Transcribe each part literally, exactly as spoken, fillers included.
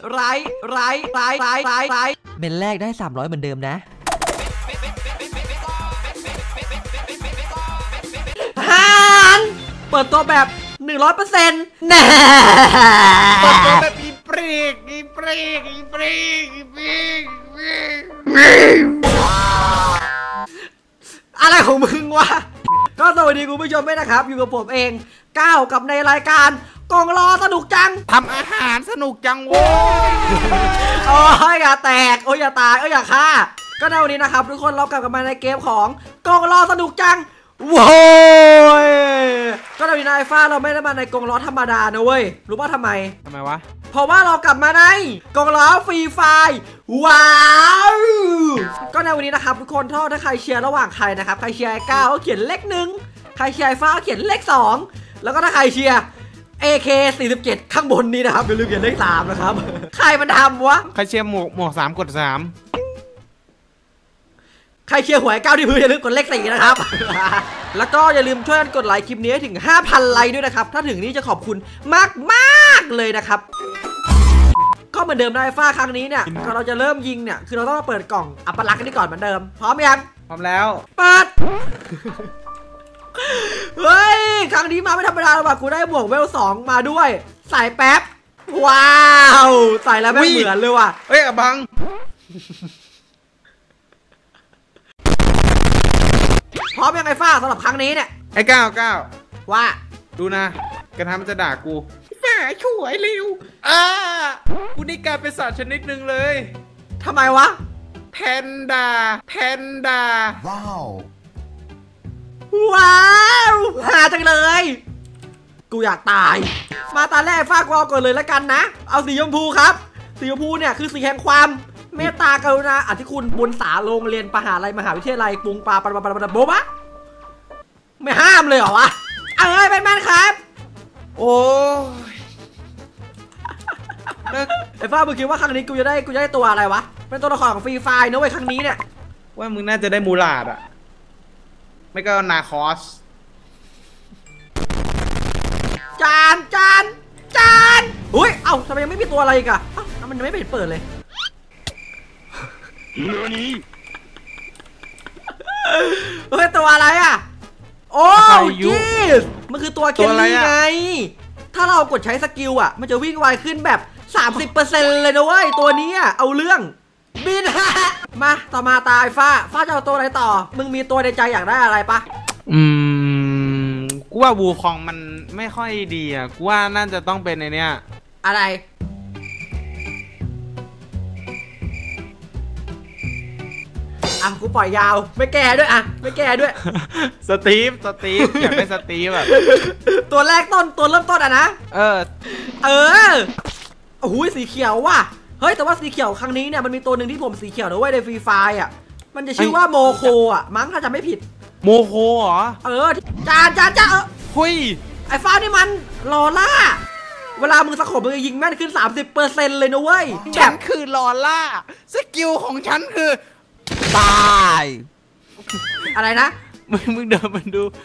ไรไรไรไรไรไรเมนแรกได้สามร้อยเหมือนเดิมนะฮันเปิดตัวแบบหนึ่งร้อยเปอร์เซ็นต์แน่เปิดตัวแบบอีปรีกอีปรีกอีปรีกอีปรีกอะไรของมึงวะก็สวัสดีคุณผู้ชมด้วยนะครับอยู่กับผมเองก้าวกับในรายการกองรอสนุกจังทำอาหารสนุกจังโว้ยโอ้ยอย่าแตกโอ้ยอย่าตายโอ้ยอย่าฆ่าก็ในวันนี้นะครับทุกคนเรากลับกันมาในเกมของกองรอสนุกจังโว้ยก็ในวันนี้นายฟ้าเราไม่ได้มาในกองล้อธรรมดานะเว้ยรู้ป่ะทำไมทำไมวะเพราะว่าเรากลับมาในกองล้อฟรีไฟร์ว้าวก็ในวันนี้นะครับทุกคนถ้าใครเชียร์ระหว่างใครนะครับใครเชียร์เก้าก็เขียนเลขหนึ่งใครเชียร์ฟ้าก็เขียนเลขสองแล้วก็ถ้าใครเชียร์ เอ เค สี่สิบเจ็ด ข้างบนนี้นะครับอย่าลืมเขียนเลขสามนะครับใครมันทำวะใครเชียร์หมวกหมวกสามกดสามใครเชียร์หวยเก้าที่พื้นอย่าลืมกดเลขสี่นะครับแล้วก็อย่าลืมช่วยกันกดไลค์คลิปนี้ให้ถึง ห้าพัน ไลค์ด้วยนะครับถ้าถึงนี้จะขอบคุณมากมากเลยนะครับก็เหมือนเดิมได้ฟ้าครั้งนี้เนี่ยก่อนเราจะเริ่มยิงเนี่ยคือเราต้องมาเปิดกล่องอัปลักษณ์กันก่อนเหมือนเดิมพร้อมยังพร้อมแล้วเปิดเฮ้ยครั้งนี้มาไม่ธรรมดาเลยว่ะกูได้บวกเวลสองมาด้วยใส่แป๊บว้าวใส่แล้วไม่เหมือนเลยว่ะเฮ้ยอะบังพร้อมยังไงฟ้าสำหรับครั้งนี้เนี่ยไอ้ก้าวก้าวว่าดูนะกระทำมันจะด่ากูแฝงช่วยเร็วอ่ากูนี่กลายเป็นสัตว์ชนิดหนึ่งเลยทำไมวะแพนด้าแพนด้าว้าวว้าวหาจังเลยกูอยากตายมาตาแรกฟ้ากวอก่อนเลยแล้วกันนะเอาสีชมพูครับสีชมพูเนี่ยคือสีแห่งความเมตตากรุณาอธิคุณบุญสาโรงเรียนมหาลัยมหาวิทยาลัยกรุงปาปาปาปาปาโบ๊ะไม่ห้ามเลยเหรอวะเอ้ยเป็นแมนครับโอ้ยไอ้ฟ้ามึงคิดว่าครั้งนี้กูจะได้กูจะได้ตัวอะไรวะเป็นตัวละครของฟรีไฟร์นะเว้ยครั้งนี้เนี่ยว่ามึงน่าจะได้มูลาดอะไม่ก็นาคอสจานจานจานอุ้ยเอ้าทำไมยังไม่มีตัวอะไรอีกอะเอ้ามันยังไม่เปิดเปิดเลยเฮ้ยตัวอะไรอะโอ้ยีสมันคือตัวเคลลี่ไงถ้าเรากดใช้สกิลอะมันจะวิ่งไวขึ้นแบบ สามสิบเปอร์เซ็นต์ เลยนะเว้ยตัวนี้เอาเรื่องบินมาต่อมาตายฟ้าฟ้าจะเอาตัวอะไรต่อมึงมีตัวในใจอยากได้อะไรปะอืมกูว่าวูคองมันไม่ค่อยดีอ่ะกูว่าน่าจะต้องเป็นในเนี้ยอะไรอ่ะกูปล่อยยาวไม่แก่ด้วยอ่ะไม่แก่ด้วยสตีฟสตีฟอยากเป็นสตีฟแบบตัวแรกต้นตัวเริ่มต้นอ่ะนะเออเออโอ้โหสีเขียวว่ะเฮ้ยแต่ว่าสีเขียวครั้งนี้เนี่ยมันมีตัวหนึ่งที่ผมสีเขียวนะเว้ยในฟรีไฟร์อ่ะมันจะชื่อว่าโมโคอ่ะมั้งถ้าจะไม่ผิดโมโคเหรอเออจานจานจ้าเออหุยไอ้ฟ้านี่มันลอล่าเวลามึงสะขบมึงยิงแม่นขึ้น สามสิบเปอร์เซ็นต์ เลยนะเว้ยฉันคือลอล่าสกิลของฉันคือตายอะไรนะมึงมึงเดินมันดู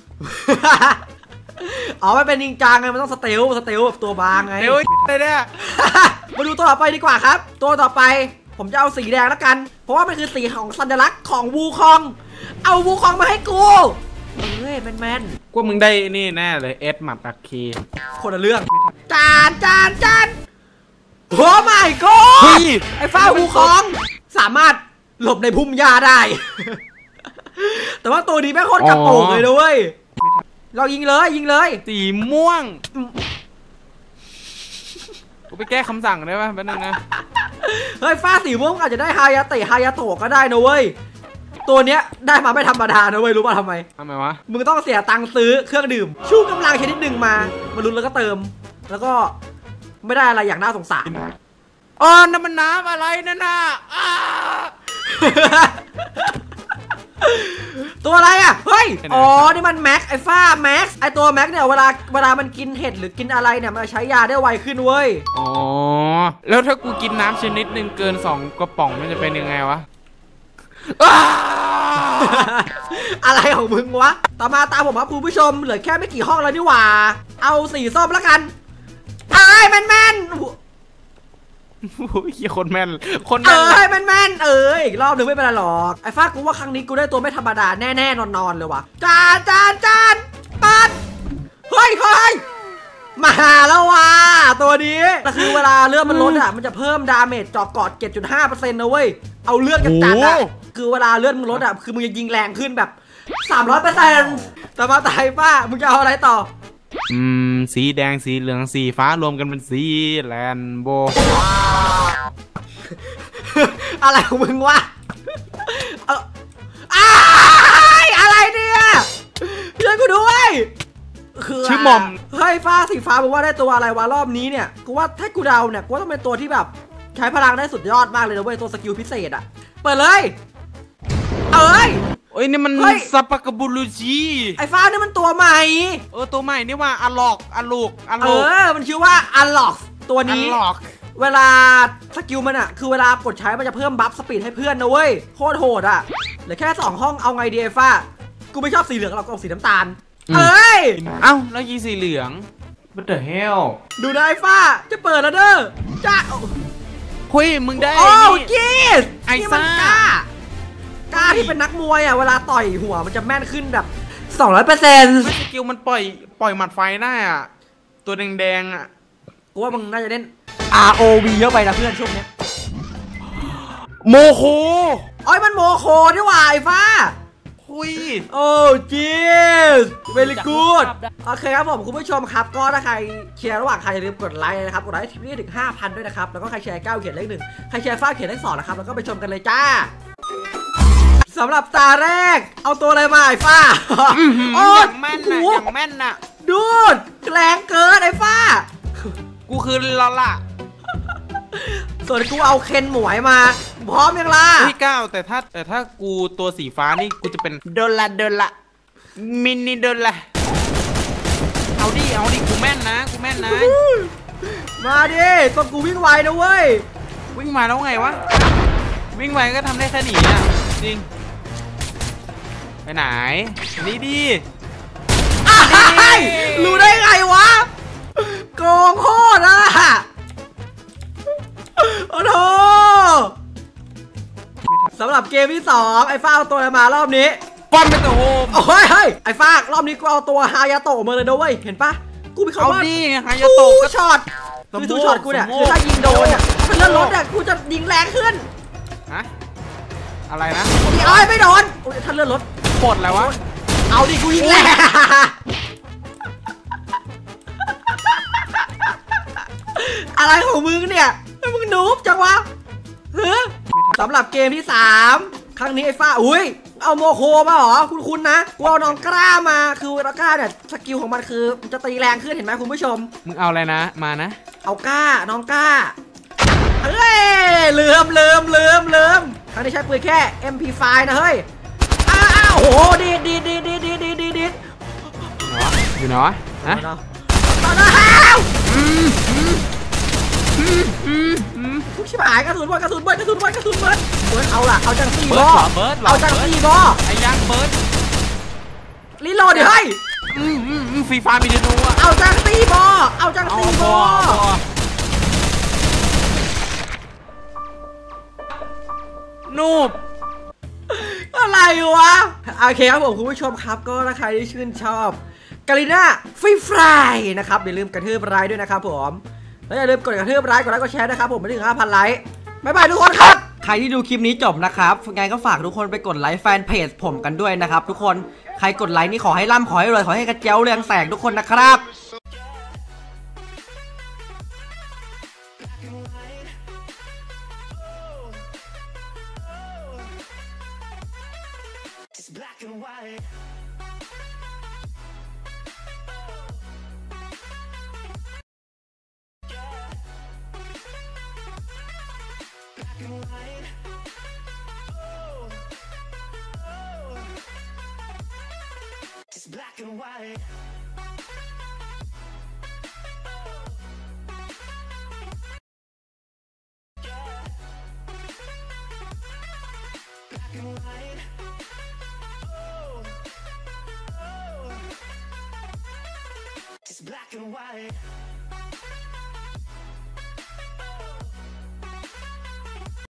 อ๋อไม่เป็นนินจาไงมันต้องสเตลสเตลแบบตัวบางไงเดี๋ยวเนี่ยมาดูตัวต่อไปดีกว่าครับตัวต่อไปผมจะเอาสีแดงแล้วกันเพราะว่ามันคือสีของสัญลักษณ์ของวูคองเอาวูคองมาให้กูเฮ้ยแมนแมนกูมึงได้นี่แน่เลยเอสมับอักคีคนละเรื่องจานจานจานโอ้ไม่ก็ไอ้ฟ้าวูคองสามารถหลบในพุ่มหญ้าได้แต่ว่าตัวนี้แม่งโคตรกระโปงเลยด้วยเรายิงเลยยิงเลยสีม่วงกูไปแก้คำสั่งได้ป่ะแป๊บนึงนะเฮ้ยฟ้าสีม่วงอาจจะได้ฮายาเตะฮายาโตะก็ได้นะเว้ยตัวเนี้ยได้มาไม่ธรรมดานะเว้ยรู้ป่ะทำไมทำไมวะมึงต้องเสียตังค์ซื้อเครื่องดื่มชูกำลังชนิดหนึ่งมามาลุ้นแล้วก็เติมแล้วก็ไม่ได้อะไรอย่างน่าสงสารอ๋อน้ำมันน้ำอะไรนั่นน่ะตัวอะไรอ่ะเฮ้ยอ๋อนี่มันแม็กไอ้ฟ้าแม็กไอ้ตัวแม็กเนี่ยเวลาเวลามันกินเห็ดหรือกินอะไรเนี่ยมันใช้ยาได้ไวขึ้นเว้ยอ๋อแล้วถ้ากูกินน้ำชนิดหนึ่งเกินสองกระป๋องมันจะเป็นยังไงวะอะไรของมึงวะต่อมาตามผมครับคุณผู้ชมเหลือแค่ไม่กี่ห้องแล้วนี่หว่าเอาสีส้มแล้วกันไอ้แมนแมนโอ้ยคนแม่นคนเอแม่นอแม่นๆเอออีกรอบหนึ่งไม่เป็นไรหรอกไอ้ฟ้ากูว่าครั้งนี้กูได้ตัวไม่ธรรมดาแน่ๆนอนๆเลยว่ะจานจานจานปัดเฮ้ยเฮ้ยมาแล้วว่ะตัวนี้แต่คือเวลาเลือดมันลดอ่ะมันจะเพิ่มดาเมจจอกกอด เจ็ดจุดห้าเปอร์เซ็นต์ นะเว้ยเอาเลือดกันจัดอ่ะคือเวลาเลือดมึงลดอ่ะคือมึงจะยิงแรงขึ้นแบบ สามร้อยเปอร์เซ็นต์ แต่มาตายป้ามึงจะเอาอะไรต่ออืมสีแดงสีเหลืองสีฟ้ารวมกันเป็นสีแลนโบอะไรของมึงวะเอออะไรเนี่ยช่วยกูด้วยชื่อหม่อมเฮ้ยฟ้าสีฟ้าบอกว่าได้ตัวอะไรวะรอบนี้เนี่ยกูว่าถ้ากูเดาเนี่ยกูว่าต้องเป็นตัวที่แบบใช้พลังได้สุดยอดมากเลยนะเว้ยตัวสกิลพิเศษอ่ะเปิดเลยเอ้ยโอ้ยนี่มันซัปปะกบูลูจีไอ้ฟ้านี่มันตัวใหม่เออตัวใหม่นี่ว่าอะล็อกอะลูกอะลูกเออมันชื่อว่าอะล็อกตัวนี้เวลาสกิลมันอะคือเวลากดใช้มันจะเพิ่มบัฟสปีดให้เพื่อนนะเว้ยโคตรโหดอะเหลือแค่สองห้องเอาไงดีไอ้ฟ้ากูไม่ชอบสีเหลืองหรอกกูเอาสีน้ำตาลเอ้ยเอ้าแล้วยีสีเหลือง What the hell ดูได้ฟ้าจะเปิดแล้วเด้อจ้าคุยมึงได้โอ้กีสไอ้ซ่ากล้าที่เป็นนักมวยอ่ะเวลาต่อยหัวมันจะแม่นขึ้นแบบ สองร้อยเปอร์เซ็นต์ไม่สกิลมันปล่อยปล่อยหมัดไฟได้อ่ะตัวแดงๆอ่ะกูว่ามึงน่าจะเล่น อาร์ โอ วี เยอะไปนะเพื่อนช่วงนี้โมโคอ้อยมันโมโคนี่หว่าไอ้ฟ้าคุยโอ้จีสเวลิกูดโอเคครับผมคุณผู้ชมครับก็ถ้าใครแชร์ระหว่างใครอย่าลืมกดไลค์นะครับกดไลค์ทีนี้ถึง ห้าพัน ด้วยนะครับแล้วก็ใครแชร์เก้าเขียนเลขหนึ่งใครแชร์ฟ้าเขียนเลขสองนะครับแล้วก็ไปชมกันเลยจ้าสำหรับตาแรกเอาตัวอะไรมาไอ้ฟ้าโอ้ยอย่างแม่นนะอย่างแม่นนะดูดแรงเกินไอ้ฟ้ากูคือลอล่ะส่วนกูเอาเคนหมวยมาพร้อมยังล่ะพี่ก้าวแต่ถ้าแต่ถ้ากูตัวสีฟ้านี่กูจะเป็นโดนละโดนละมินิโดนละเอาดิเอาดิกูแม่นนะกูแม่นนะมาดิตัวกูวิ่งไวนะเว้ยวิ่งมาแล้วไงวะวิ่งไวก็ทำได้แค่หนีอ่ะจริงไปไหนนี่ดิรู้ได้ไงวะโกงโคตรอ่ะโอ้โหสำหรับเกมที่สองไอ้ฟ้าเอาตัวอะไรมารอบนี้ป้อมเป็นตัวโฮมโอ้ยเฮ้ยไอ้ฟ้ารอบนี้กูเอาตัวฮายาโตะมาเลยนะเว้ยเห็นปะกูมีคำว่าดีฮายาโตะก็ช็อตคือทูช็อตกูเนี่ยคือถ้ายิงโดนเนี่ยเป็นเลื่อนรถเนี่ยกูจะยิงแรงขึ้นฮะอะไรนะดีอ้อยไม่โดนโอ้ยถ้าเลื่อนรถปลดแล้ววะเอาดิกูยิงแรงอะไรของมึงเนี่ยมึงนูบจังวะเฮ้ยสำหรับเกมที่สามครั้งนี้ไอ้ฟ้าอุ้ยเอาโมโคมาเหรอคุณคุณนะกูเอาน้องกล้ามาคือน้องกล้าเนี่ยสกิลของมันคือมันจะตีแรงขึ้นเห็นไหมคุณผู้ชมมึงเอาอะไรนะมานะเอากล้าน้องกล้าเฮ้ยลืมลืมลืมลืมครั้งนี้ใช้ปืนแค่ เอ็ม พี ไฟว์ นะเฮ้ยอ้าวโอ้โหดีดีดีดีดีดีดีดีอยู่เนาะฮะตอนนั้นทุกชิบหายกระสุนบอลกระสุนบอลกระสุนบอลกระสุนบอลเบิร์ดเอาล่ะเอาจังซีบอเอาจังซีบอไอ้ยังเบิร์ดรีโหลดดิเฮ้ยฟรีไฟมีเดนูอ่ะเอาจังซีบอเอาจังซีบอนูบอะไรวะโอเคครับผมคุณผู้ชมครับก็ถ้าใครที่ชื่นชอบกาลิน่าฟรีไฟนะครับอย่าลืมกระทืบไลค์ด้วยนะครับผมแล้วอย่าลืมกดกระทืบไลค์กดไลค์กดแชร์นะครับผมไปถึง ห้าพัน ไลค์บ๊ายบายทุกคนครับใครที่ดูคลิปนี้จบนะครับไงก็ฝากทุกคนไปกดไลค์แฟนเพจผมกันด้วยนะครับทุกคนใครกดไลค์นี่ขอให้ร่ำขอให้รวยขอให้กระเจ้าเรืองแสงทุกคนนะครับIt's black and white. Black and white. Oh, oh. It's black and white.